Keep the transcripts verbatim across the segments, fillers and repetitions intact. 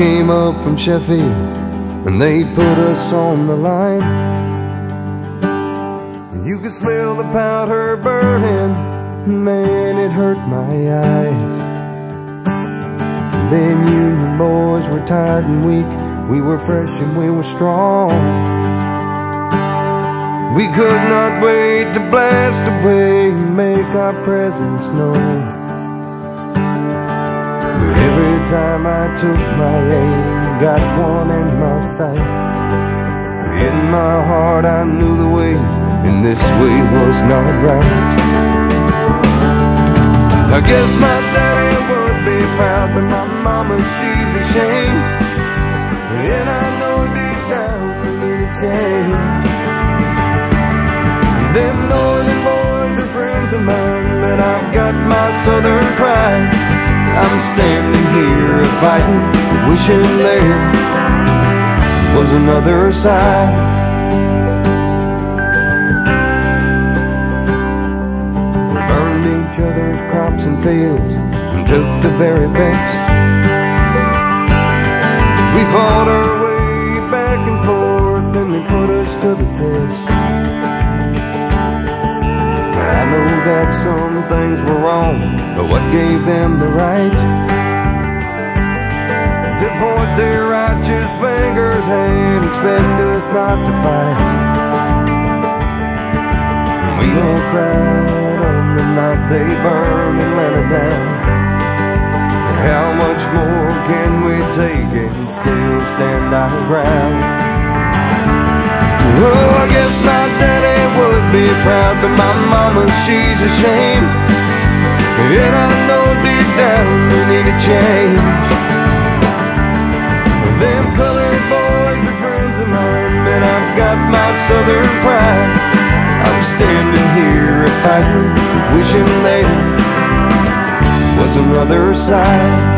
came up from Sheffield and they put us on the line. You could smell the powder burning, man, it hurt my eyes. Then Union boys were tired and weak, we were fresh and we were strong. We could not wait to blast away and make our presence known. But every time I took my aim, got one in my sight. In my heart I knew the way, and this way was not right. I guess my daddy would be proud, but my mama, she's ashamed. And I know deep down we need a change. Them northern boys are friends of mine, but I've got my southern pride. I'm standing here fighting, wishing there was another side. We burned each other's crops and fields and took the very best. We fought our way back and forth, and they put us to the test. I know that some things were wrong, but what gave them the right to point their righteous fingers and expect us not to fight? We all cried on the night they burned Atlanta down. How much more can we take and still stand our ground? Oh, I guess my daddy would be proud, but my mama, she's ashamed. And I know deep down we need a change. Them colored boys are friends of mine, but I've got my southern pride. I'm standing here fighting, wishing there was another side.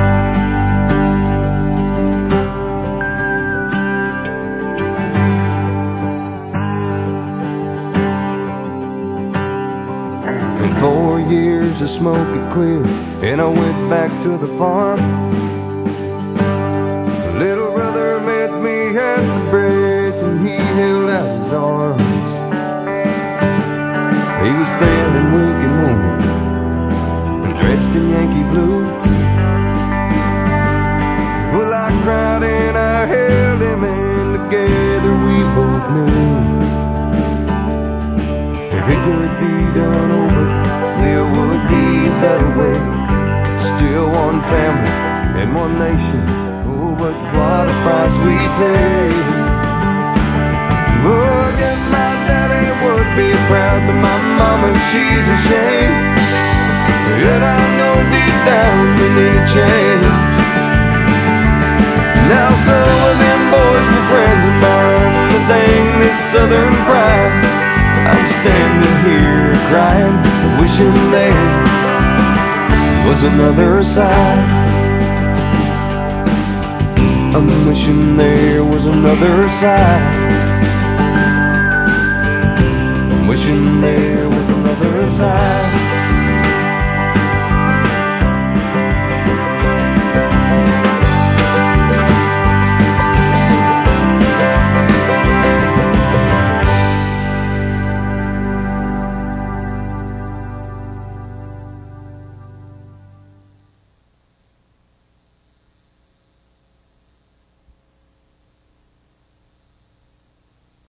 In four years the smoke had cleared, and I went back to the farm. Little brother met me at the bridge, and he held out his arms. He was thin and weak and wounded, and dressed in Yankee blue. Well, I cried and I held him, and together we both knew if it could be done over, there would be a better way. Still one family and one nation, oh, but what a price we paid. Oh, I guess my daddy would be proud, but my mama, she's ashamed. And I know deep down we need a change. Now some of them boys were friends of mine, but they ain't this southern pride. I'm standing here crying, wishing there was another side. I'm wishing there was another side. I'm wishing there was